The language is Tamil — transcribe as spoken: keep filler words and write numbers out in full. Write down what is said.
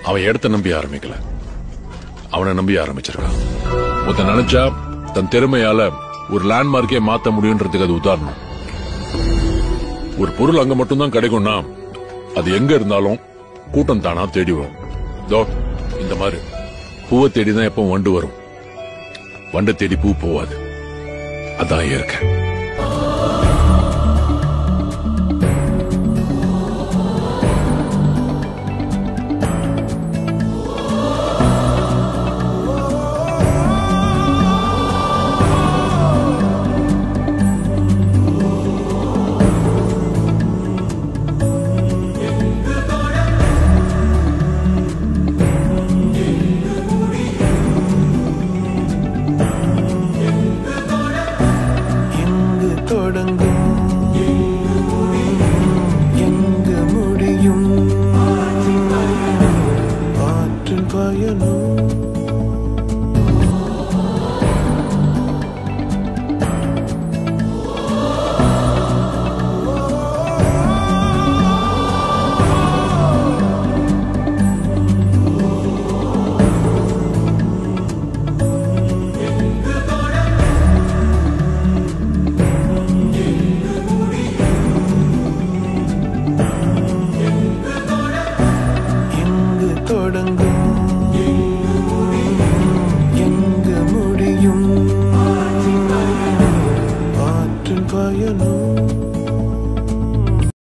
அவன் இடத்த நம்பி ஆரம்பிக்கல, அவனை நம்பி ஆரம்பிச்சிருக்கான். ஒருத்தன் நினைச்சா தன் திறமையால ஒரு லேண்ட்மார்க்கே மாத்த முடியும்ன்றதுக்கு அது உதாரணம். ஒரு பொருள் அங்க மட்டும்தான் கிடைக்கும்னா அது எங்க இருந்தாலும் கூட்டம் தானா தேடி வரும். தோ இந்த மாதிரி பூவை தேடிதான் எப்ப வண்டு வரும், வண்டை தேடி பூ போவாது. அதான் இயற்கை. ஆற்றின் பயணம்